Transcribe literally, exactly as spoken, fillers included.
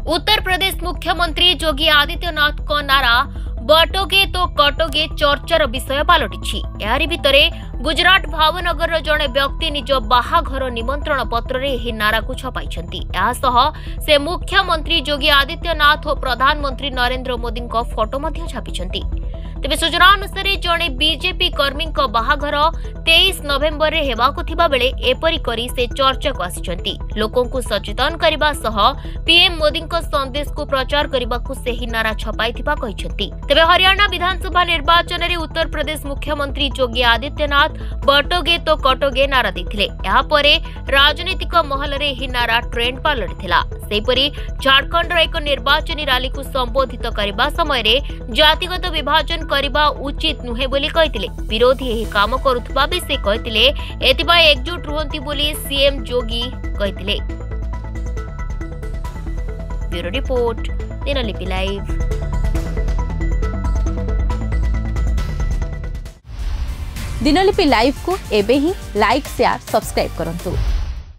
उत्तर प्रदेश मुख्यमंत्री योगी आदित्यनाथ को नारा बटोगे तो कटोगे चर्चार विषय पलटि। यारी भितरे गुजरात भावनगर जड़े व्यक्ति निज बाहाघर निमंत्रण पत्र रे एही नारा को छपाई से मुख्यमंत्री योगी आदित्यनाथ और प्रधानमंत्री नरेंद्र मोदी फोटो मध्य छापिछंती। तेबे सूचना अनुसार जड़े बीजेपी कर्मी बाहाघर तेईस नवेम्बर रे हेबाकु थिबा बेले एपरी करी से चर्चा को आसिछंती। लोकों को सचेतन करबा सह पीएम मोदी को संदेश को प्रचार करबा को सेही नारा छपाई थिबा कहिछंती। तेबे हरियाणा विधानसभा निर्वाचन रे उत्तर प्रदेश मुख्यमंत्री योगी आदित्यनाथ बटोगे तो कटोगे नारा देथिले। एहा परे राजनीतिक महल रे एही नारा ट्रेंड पलटिथिला। सेहीपरि झारखंड रो एक निर्वाचनी रैली को संबोधित करबा समय रे जातिगत विभाजन करबा उचित नुहे बोली कहिथिले। विरोधी एही काम करुथबा भी से कहिथिले। एतिबा एकजुट रुहंती बोली सीएम योगी कहिथिले। Bureau report Dinalipi live. Dinalipi live को एबे ही लाइक शेयर सब्सक्राइब करंतु।